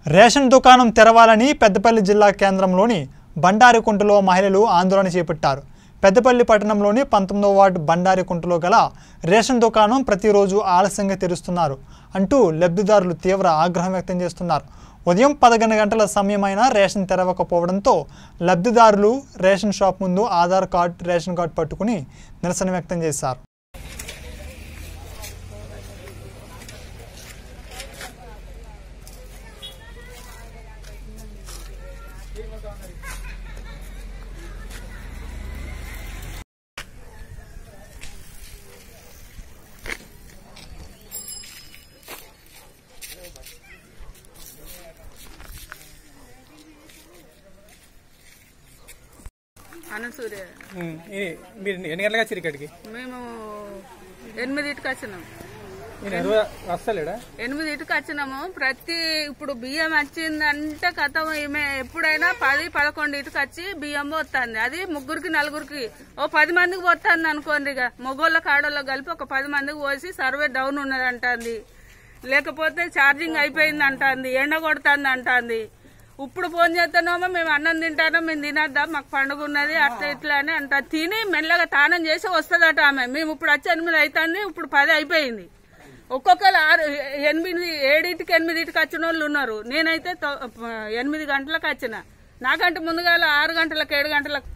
Ration దుకాణం తెరవాలని పెద్దపల్లి జిల్లా కేంద్రంలోని బండారికుంటలో మహిళలు ఆందోళన చేపట్టారు. పెద్దపల్లి పట్టణంలోని 19వ వార్డు బండారికుంటలో గల రేషన్ దుకాణం ప్రతిరోజు ఆలస్యంగా తెరుస్తున్నారు అంటూ లబ్ధిదారులు తీవ్ర ఆగ్రహం వ్యక్తం చేస్తున్నారు. ఉదయం 11 గంటల సమయమైన రేషన్ తెరవకపోవడంతో లబ్ధిదారులు రేషన్ షాప్ ముందు ఆధార్ కార్డు, రేషన్ కార్డు పట్టుకుని నిరసన వ్యక్తం చేశారు. అనసూర్య మీరు ఎన్ని గంటలకు వచ్చారు ఇక్కడికి? మేము 8కి వచ్చినాం. వస్తలేడా? 8కి వచ్చినాము. ఇప్పుడు బియ్యం వచ్చిందంటే కథం ఎప్పుడైనా 10-11 వచ్చి బియ్యం పోతుంది. అది ముగ్గురికి నలుగురికి 10 మందికి పోతుంది అనుకోండి. ఇక మొగోళ్ళకి ఆడోళ్ళకి కలిపి ఒక 10 మందికి పోసి సర్వే డౌన్ ఉన్నది అంటుంది, లేకపోతే ఛార్జింగ్ అయిపోయింది అంటుంది, ఎండ కొడుతుంది అంటుంది. ఇప్పుడు ఫోన్ చేస్తున్నామో మేము అన్నం తింటానో, మేము తినద్దాం, మాకు పండుగ ఉన్నది అట్లా ఇట్లా అని అంట. తిని మెల్లగా తానం చేసి వస్తుందట ఆమె. మేము ఇప్పుడు వచ్చి 8 అవుతుంది, ఇప్పుడు 10 అయిపోయింది. ఒక్కొక్కరు 7కి 8కి వచ్చిన వాళ్ళు ఉన్నారు. నేనైతే 8 గంటలకు వచ్చిన. నాకంటే ముందుగా 6 గంటలకు 7 గంటలకు.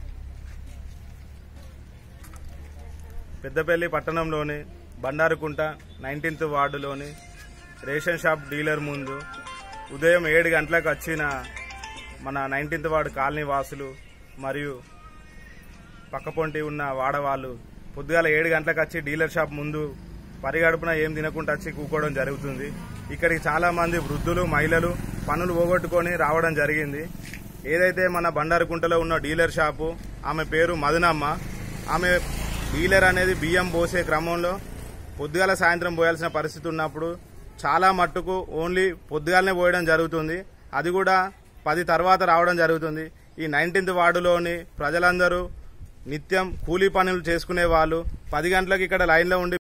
పెద్దపల్లి పట్టణంలోని బండారుకుంట 19th వార్డులోని రేషన్ షాప్ డీలర్ ముందు ఉదయం 7 గంటలకు వచ్చిన మన 19th వార్డు కాలనీ వాసులు మరియు పక్కపొంటి ఉన్న వాడవాళ్ళు పొద్దుగాల 7 గంటలకు వచ్చి డీలర్ షాప్ ముందు పరిగడుపున ఏం తినకుండా వచ్చి కూకోవడం జరుగుతుంది. ఇక్కడికి చాలా మంది వృద్ధులు, మహిళలు పనులు పోగొట్టుకొని రావడం జరిగింది. ఏదైతే మన బండారుకుంటలో ఉన్న డీలర్ షాపు, ఆమె పేరు మదనమ్మ. ఆమె డీలర్ అనేది బియ్యం పోసే క్రమంలో పొద్దుగాల సాయంత్రం పోయాల్సిన పరిస్థితి ఉన్నప్పుడు చాలా మట్టుకు ఓన్లీ పొద్దుగాలనే పోయడం జరుగుతుంది. అది కూడా 10 తర్వాత రావడం జరుగుతుంది. ఈ 19th వార్డులోని ప్రజలందరూ నిత్యం కూలీ పనులు చేసుకునే వాళ్ళు 10 గంటలకు ఇక్కడ లైన్లో ఉండి